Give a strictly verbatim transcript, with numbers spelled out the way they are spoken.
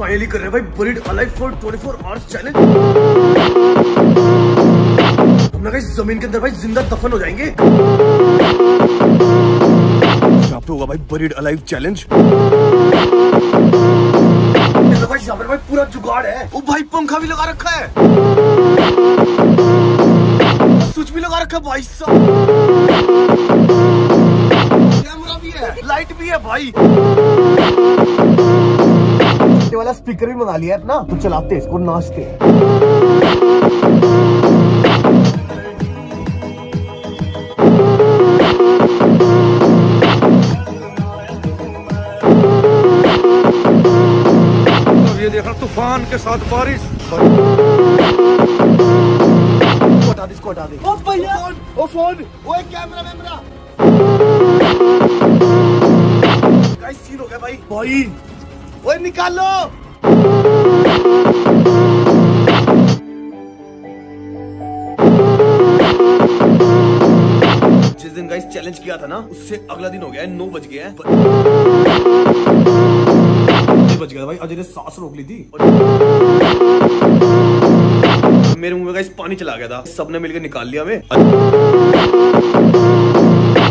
Finally कर रहे हैं भाई buried alive for twenty four hours challenge. हम गाइस जमीन के अंदर भाई जिंदा दफन हो जाएंगे। यहाँ पे होगा भाई बरीड अलाइव चैलेंज। भाई यहाँ पर भाई पूरा जुगाड़ है। ओ भाई पंखा भी लगा रखा है, स्विच भी लगा रखा है भाई साहब, कैमरा भी है, लाइट भी है भाई। ये वाला स्पीकर भी मंगा लिया है अपना, तो चलाते इसको, नाचते। ये देखा तूफान के साथ बारिश। हटा दे इसको, हटा दे। ओ भैया, ओ फोन, ओ एक कैमरा वैमरा। गाइस सीन हो गया भाई। भाई, ओए निकालो। जिस दिन गाइस चैलेंज किया था ना, उससे अगला दिन हो गया है, नौ बज गया है। बच गया भाई, अजय ने सांस रोक ली थी। मेरे मुंह में गाइस पानी चला गया था, सबने मिलकर निकाल लिया हमें।